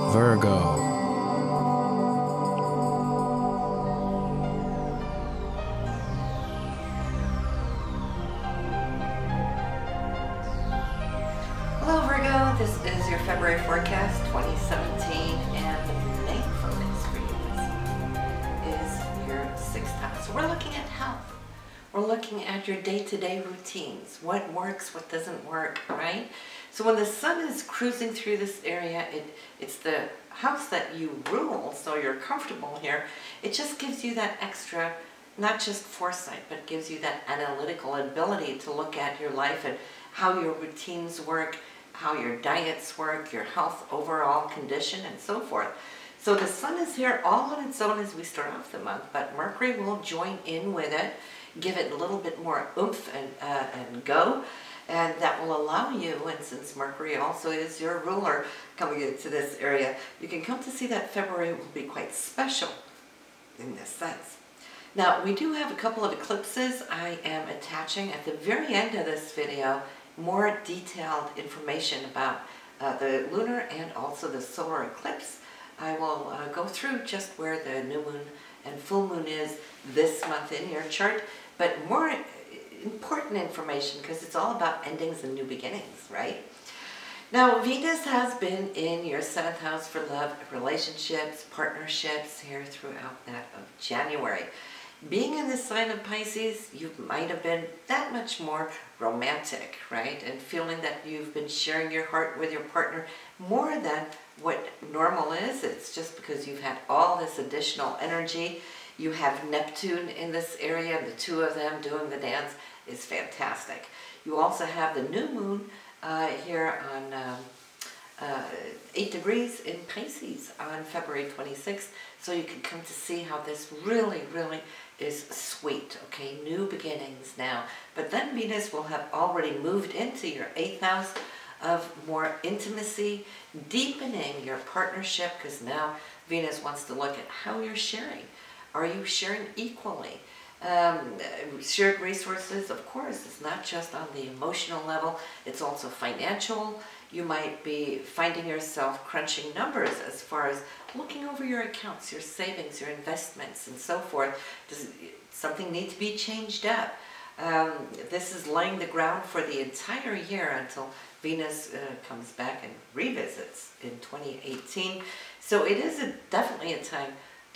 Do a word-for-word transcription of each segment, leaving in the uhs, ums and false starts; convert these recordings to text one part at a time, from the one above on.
Virgo. Hello Virgo, this is your February forecast twenty seventeen, and the main focus for you this is your sixth house. So we're looking at health. We're looking at your day-to-day routines, what works, what doesn't work, right? So when the sun is cruising through this area, it, it's the house that you rule, so you're comfortable here. It just gives you that extra, not just foresight, but gives you that analytical ability to look at your life and how your routines work, how your diets work, your health overall condition, and so forth. So the sun is here all on its own as we start off the month, but Mercury will join in with it, give it a little bit more oomph and, uh, and go, and that will allow you, and since Mercury also is your ruler coming into this area, you can come to see that February will be quite special in this sense. Now, we do have a couple of eclipses. I am attaching at the very end of this video more detailed information about uh, the lunar and also the solar eclipse. I will uh, go through just where the new moon and full moon is this month in your chart, but more important information because it's all about endings and new beginnings, right? Now, Venus has been in your seventh house for love, relationships, partnerships here throughout that of January. Being in the sign of Pisces, you might have been that much more romantic, right? And feeling that you've been sharing your heart with your partner more than what normal is. It's just because you've had all this additional energy. You have Neptune in this area, and the two of them doing the dance is fantastic. You also have the new moon uh, here on um, uh, eight degrees in Pisces on February twenty-sixth, so you can come to see how this really, really is sweet, okay? New beginnings now. But then Venus will have already moved into your eighth house of more intimacy, deepening your partnership, because now Venus wants to look at how you're sharing. Are you sharing equally? Um, shared resources, of course, it's not just on the emotional level, it's also financial. You might be finding yourself crunching numbers as far as looking over your accounts, your savings, your investments, and so forth. Does something need to be changed up? Um, this is laying the ground for the entire year until Venus uh, comes back and revisits in twenty eighteen. So it is a, definitely a time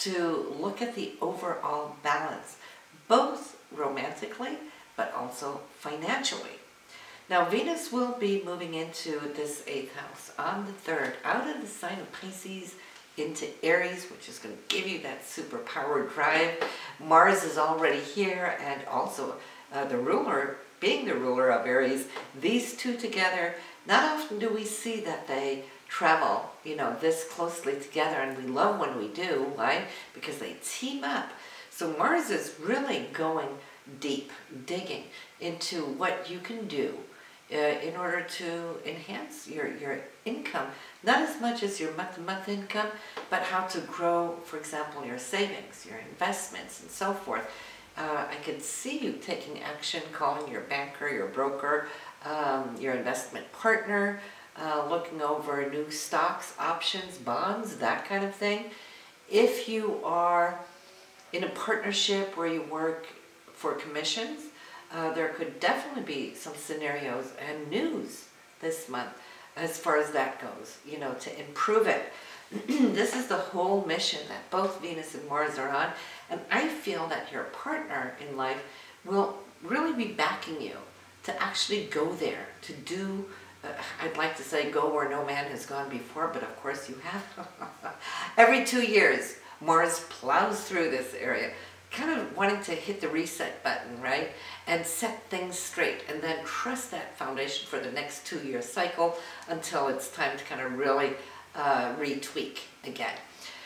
to look at the overall balance, both romantically, but also financially. Now, Venus will be moving into this eighth house on the third, out of the sign of Pisces into Aries, which is going to give you that superpower drive. Mars is already here, and also uh, the ruler, being the ruler of Aries, these two together, not often do we see that they travel, you know, this closely together, and we love when we do, right? Because they team up. So Mars is really going deep, digging into what you can do uh, in order to enhance your, your income. Not as much as your month-to-month income, but how to grow, for example, your savings, your investments, and so forth. Uh, I could see you taking action, calling your banker, your broker, um, your investment partner, Uh, looking over new stocks, options, bonds, that kind of thing. If you are in a partnership where you work for commissions, uh, there could definitely be some scenarios and news this month as far as that goes, you know, to improve it. This is the whole mission that both Venus and Mars are on, and I feel that your partner in life will really be backing you to actually go there, to do Uh, I'd like to say go where no man has gone before, but of course you have. Every two years, Mars plows through this area, kind of wanting to hit the reset button, right? And set things straight, and then trust that foundation for the next two-year cycle until it's time to kind of really uh, retweak again.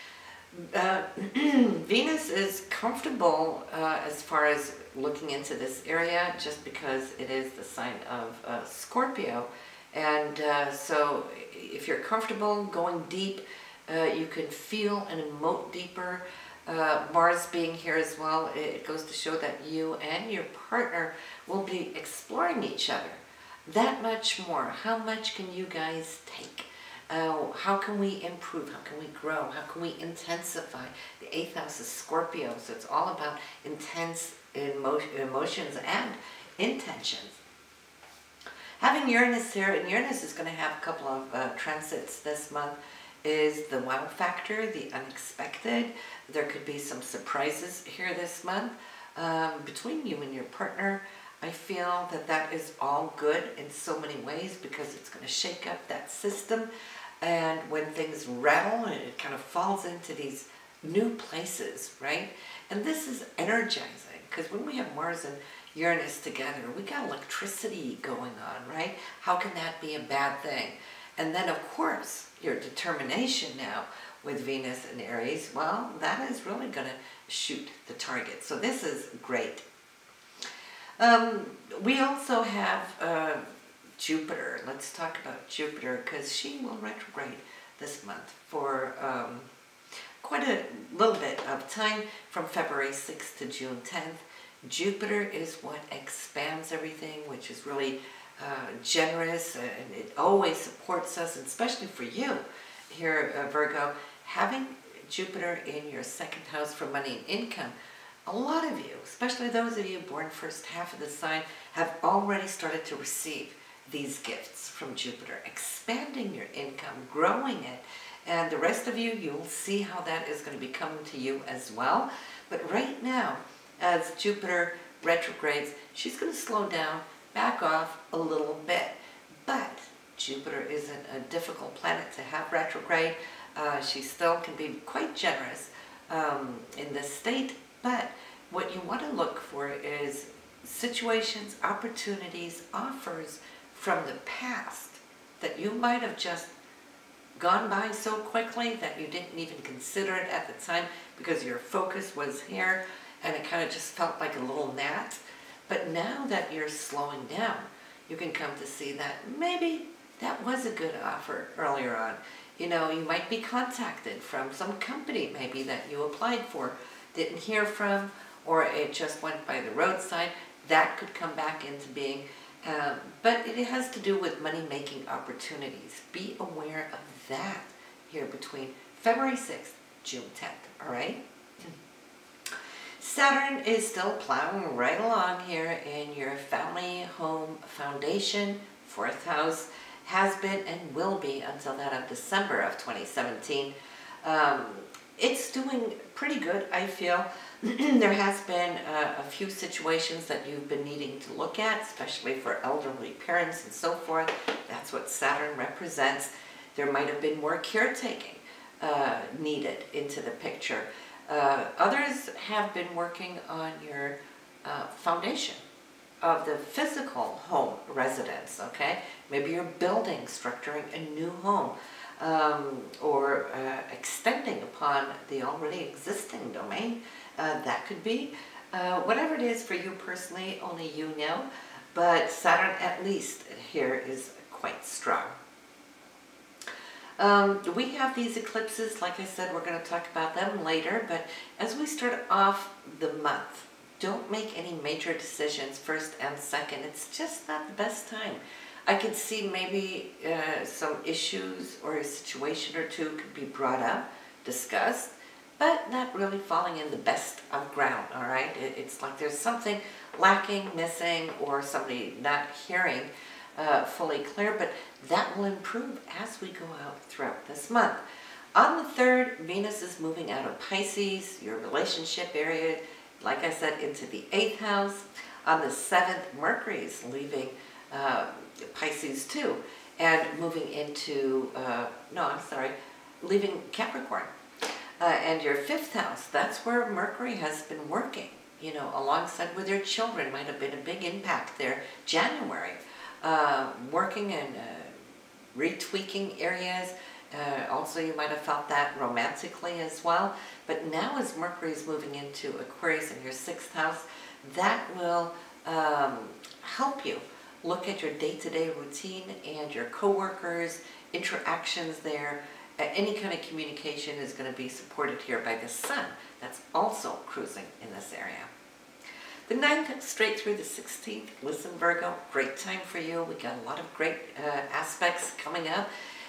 Uh, Venus is comfortable uh, as far as looking into this area, just because it is the sign of uh, Scorpio. And uh, so if you're comfortable going deep, uh, you can feel and emote deeper. Uh, Mars being here as well, it goes to show that you and your partner will be exploring each other that much more. How much can you guys take? Uh, how can we improve? How can we grow? How can we intensify? The eighth house is Scorpio, so it's all about intense emo emotions and intentions. Having Uranus here, and Uranus is going to have a couple of uh, transits this month, is the wow factor, the unexpected. There could be some surprises here this month um, between you and your partner. I feel that that is all good in so many ways because it's going to shake up that system. And when things rattle, it kind of falls into these new places, right? And this is energizing because when we have Mars and Uranus together, we got electricity going on, right? How can that be a bad thing? And then, of course, your determination now with Venus and Aries, well, that is really going to shoot the target. So this is great. Um, we also have uh, Jupiter. Let's talk about Jupiter because she will retrograde this month for um, quite a little bit of time from February sixth to June tenth. Jupiter is what expands everything, which is really uh, generous, and it always supports us, and especially for you here, uh, Virgo, having Jupiter in your second house for money and income. A lot of you, especially those of you born first half of the sign, have already started to receive these gifts from Jupiter, expanding your income, growing it. And the rest of you, you'll see how that is going to be coming to you as well. But right now, as Jupiter retrogrades, she's going to slow down, back off a little bit. But Jupiter isn't a difficult planet to have retrograde. Uh, she still can be quite generous um, in this state. But what you want to look for is situations, opportunities, offers from the past that you might have just gone by so quickly that you didn't even consider it at the time because your focus was here and it kind of just felt like a little gnat. But now that you're slowing down, you can come to see that maybe that was a good offer earlier on. You know, you might be contacted from some company maybe that you applied for, didn't hear from, or it just went by the roadside. That could come back into being. Um, but it has to do with money-making opportunities. Be aware of that here between February sixth, June tenth, all right? Saturn is still plowing right along here in your family home foundation. Fourth house has been and will be until that of December of twenty seventeen. Um, it's doing pretty good, I feel. There has been uh, a few situations that you've been needing to look at, especially for elderly parents and so forth. That's what Saturn represents. There might have been more caretaking uh, needed into the picture. Uh, others have been working on your uh, foundation of the physical home residence, okay? Maybe you're building, structuring a new home, um, or uh, extending upon the already existing domain. Uh, that could be. Uh, whatever it is for you personally, only you know, but Saturn at least here is quite strong. Um, we have these eclipses, like I said, we're going to talk about them later, but as we start off the month, don't make any major decisions first and second. It's just not the best time. I could see maybe uh, some issues or a situation or two could be brought up, discussed, but not really falling in the best of ground, all right? It, it's like there's something lacking, missing, or somebody not hearing uh, fully clear, but that will improve as we go out throughout this month. On the third, Venus is moving out of Pisces, your relationship area, like I said, into the eighth house. On the seventh, Mercury is leaving uh, Pisces too, and moving into, uh, no, I'm sorry, leaving Capricorn. Uh, and your fifth house, that's where Mercury has been working, you know, alongside with your children. Might have been a big impact there. January, uh, working and uh, retweaking areas. Uh, also, you might have felt that romantically as well. But now as Mercury is moving into Aquarius in your sixth house, that will um, help you look at your day-to-day routine and your coworkers, interactions there. Uh, any kind of communication is going to be supported here by the Sun. That's also cruising in this area. The ninth straight through the sixteenth. Listen, Virgo, great time for you. We got a lot of great uh, aspects coming up.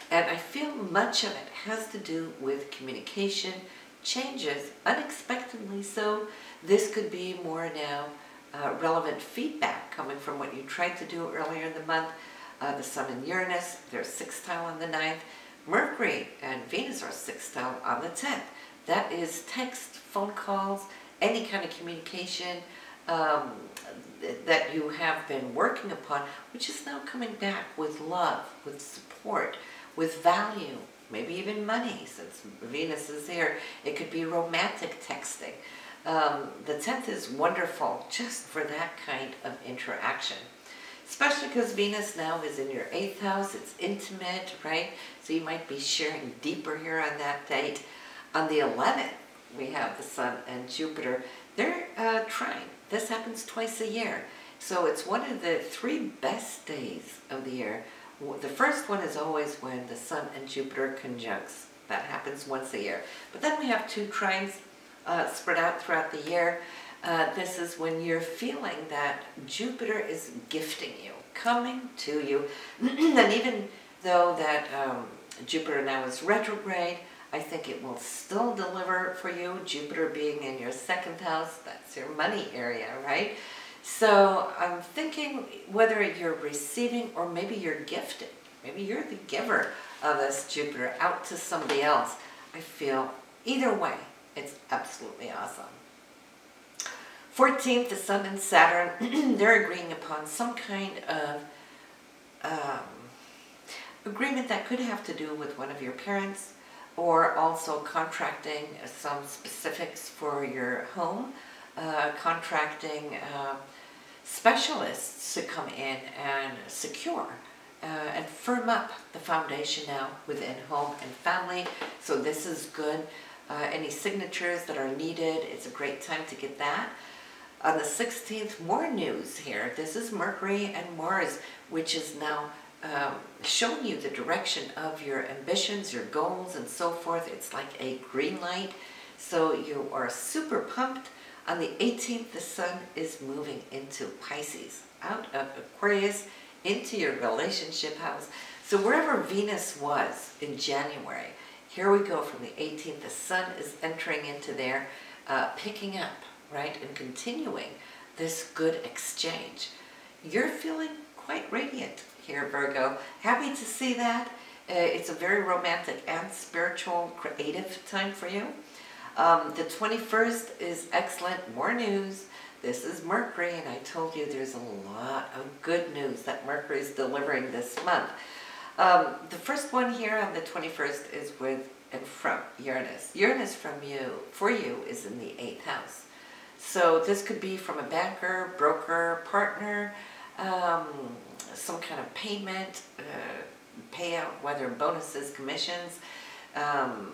And I feel much of it has to do with communication, changes unexpectedly. So this could be more now uh, relevant feedback coming from what you tried to do earlier in the month. Uh, the Sun and Uranus, they're sextile on the ninth. Mercury and Venus are sextile on the tenth. That is text, phone calls, any kind of communication um, that you have been working upon, which is now coming back with love, with support, with value, maybe even money, since Venus is here. It could be romantic texting. Um, the tenth is wonderful just for that kind of interaction. Especially because Venus now is in your eighth house, it's intimate, right? So you might be sharing deeper here on that date. On the eleventh, we have the Sun and Jupiter. They're uh, trine. This happens twice a year. So it's one of the three best days of the year. The first one is always when the Sun and Jupiter conjuncts. That happens once a year. But then we have two trines uh, spread out throughout the year. Uh, this is when you're feeling that Jupiter is gifting you, coming to you. And even though that um, Jupiter now is retrograde, I think it will still deliver for you. Jupiter being in your second house, that's your money area, right? So I'm thinking whether you're receiving or maybe you're gifted. Maybe you're the giver of this Jupiter out to somebody else. I feel either way, it's absolutely awesome. fourteenth, the Sun and Saturn, they're agreeing upon some kind of um, agreement that could have to do with one of your parents, or also contracting some specifics for your home, uh, contracting uh, specialists to come in and secure uh, and firm up the foundation now within home and family. So this is good. Uh, any signatures that are needed, it's a great time to get that. On the sixteenth, more news here. This is Mercury and Mars, which is now um, showing you the direction of your ambitions, your goals, and so forth. It's like a green light. So you are super pumped. On the eighteenth, the Sun is moving into Pisces, out of Aquarius, into your relationship house. So wherever Venus was in January, here we go from the eighteenth, the Sun is entering into there, uh, picking up, right, and continuing this good exchange. You're feeling quite radiant here, Virgo. Happy to see that. Uh, it's a very romantic and spiritual, creative time for you. Um, the twenty-first is excellent. More news. This is Mercury, and I told you there's a lot of good news that Mercury is delivering this month. Um, the first one here on the twenty-first is with and from Uranus. Uranus from you, for you, is in the eighth house. So this could be from a banker, broker, partner, um, some kind of payment, uh, payout, whether bonuses, commissions. Um,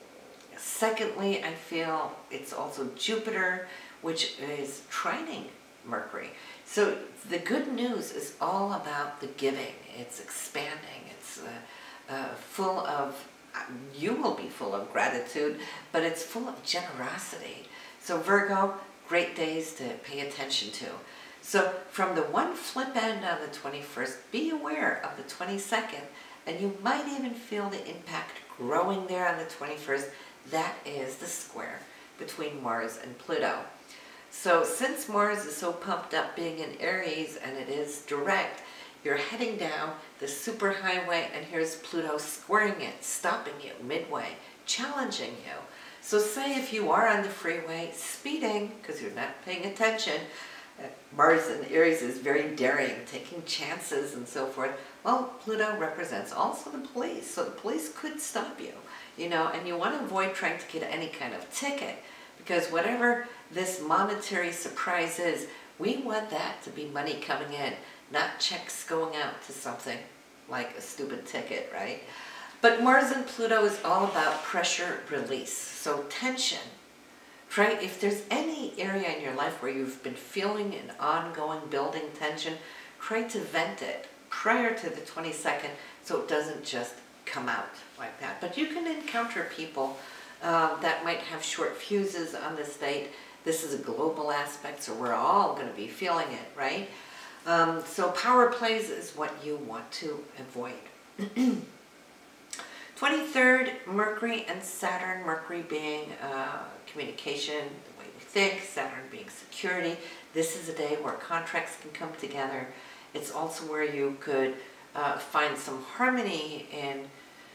secondly, I feel it's also Jupiter, which is trining Mercury. So the good news is all about the giving. It's expanding. It's uh, uh, full of, you will be full of gratitude, but it's full of generosity. So Virgo, great days to pay attention to. So from the one flip end on the twenty-first, be aware of the twenty-second, and you might even feel the impact growing there on the twenty-first. That is the square between Mars and Pluto. So since Mars is so pumped up being in Aries and it is direct, you're heading down the superhighway and here's Pluto squaring it, stopping you midway, challenging you. So say if you are on the freeway speeding because you're not paying attention, uh, Mars in Aries is very daring, taking chances and so forth. Well, Pluto represents also the police, so the police could stop you, you know, and you want to avoid trying to get any kind of ticket, because whatever this monetary surprise is, we want that to be money coming in, not checks going out to something like a stupid ticket, right? But Mars and Pluto is all about pressure release, so tension. Try, if there's any area in your life where you've been feeling an ongoing building tension, try to vent it prior to the twenty-second so it doesn't just come out like that. But you can encounter people uh, that might have short fuses on this date. This is a global aspect, so we're all going to be feeling it, right? Um, so power plays is what you want to avoid. twenty-third, Mercury and Saturn, Mercury being uh, communication, the way we think, Saturn being security. This is a day where contracts can come together. It's also where you could uh, find some harmony in,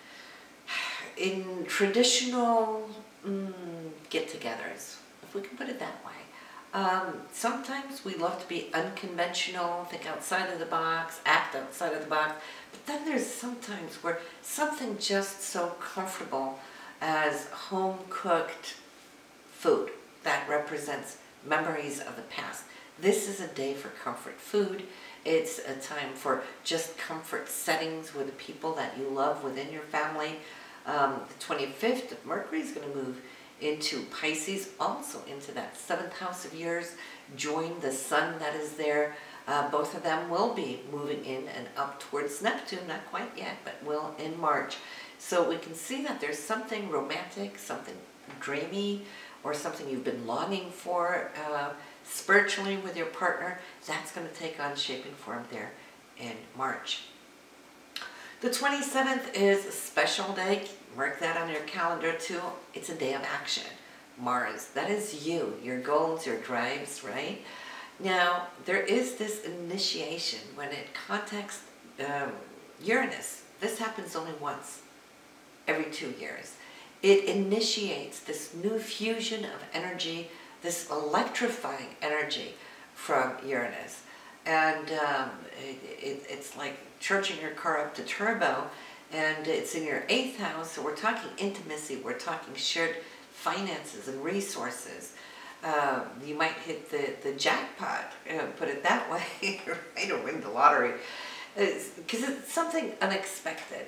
in traditional mm, get-togethers, if we can put it that way. Um, sometimes we love to be unconventional, think outside of the box, act outside of the box, but then there's sometimes where something just so comfortable as home-cooked food that represents memories of the past. This is a day for comfort food. It's a time for just comfort settings with the people that you love within your family. Um, the twenty-fifth, Mercury is going to move into Pisces, also into that seventh house of yours, join the sun that is there. Uh, both of them will be moving in and up towards Neptune, not quite yet, but will in March. So we can see that there's something romantic, something dreamy, or something you've been longing for uh, spiritually with your partner. That's going to take on shaping form there in March. The twenty-seventh is a special day. Mark that on your calendar too. It's a day of action. Mars, that is you, your goals, your drives, right? Now, there is this initiation when it contacts um, Uranus. This happens only once every two years. It initiates this new fusion of energy, this electrifying energy from Uranus. And um, it, it, it's like charging your car up to turbo, and it's in your eighth house, so we're talking intimacy, we're talking shared finances and resources. Uh, you might hit the, the jackpot, uh, put it that way, right, or win the lottery, because it's, it's something unexpected.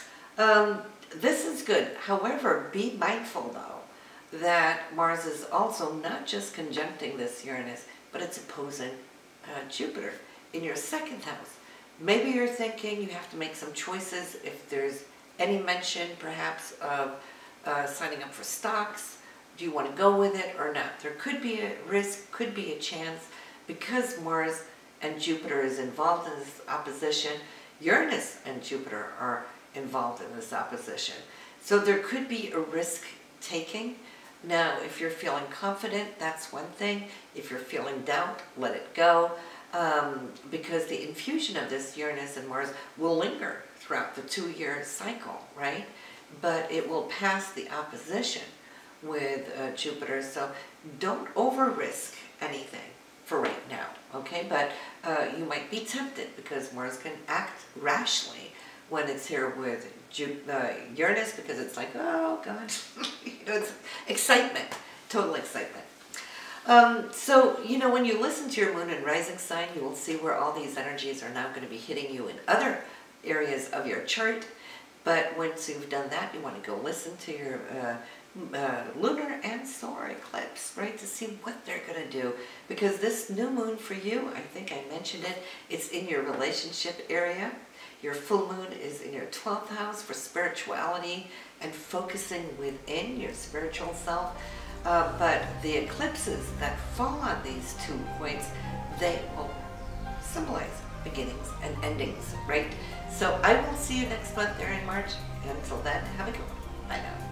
Um, this is good. However, be mindful, though, that Mars is also not just conjuncting this Uranus, but it's opposing uh, Jupiter in your second house. Maybe you're thinking you have to make some choices if there's any mention, perhaps, of uh, signing up for stocks. Do you want to go with it or not? There could be a risk, could be a chance, because Mars and Jupiter is involved in this opposition. Uranus and Jupiter are involved in this opposition. So there could be a risk taking. Now, if you're feeling confident, that's one thing. If you're feeling doubt, let it go. Um, because the infusion of this Uranus and Mars will linger throughout the two-year cycle, right? But it will pass the opposition with uh, Jupiter, so don't over-risk anything for right now, okay? But uh, you might be tempted because Mars can act rashly when it's here with Ju uh, Uranus, because it's like, oh God, you know, it's excitement, total excitement. Um, so, you know, when you listen to your moon and rising sign, you will see where all these energies are now going to be hitting you in other areas of your chart. But once you've done that, you want to go listen to your uh, uh, lunar and solar eclipse, right, to see what they're going to do. Because this new moon for you, I think I mentioned it, it's in your relationship area. Your full moon is in your twelfth house for spirituality and focusing within your spiritual self. Uh, but the eclipses that fall on these two points, they will symbolize beginnings and endings, right? So I will see you next month there in March. Until then, have a good one. Bye now.